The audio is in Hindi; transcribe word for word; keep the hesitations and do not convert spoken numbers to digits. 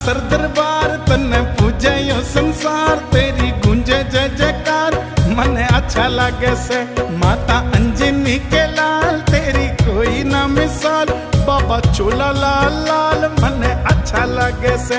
सर दरबार तन्ने पूजे यो संसार, तेरी गूंजे जय जयकार मने अच्छा लागे से। माता अंजनी के लाल तेरी कोई ना मिसाल, बाबा चोला लाल लाल मने अच्छा लागे से।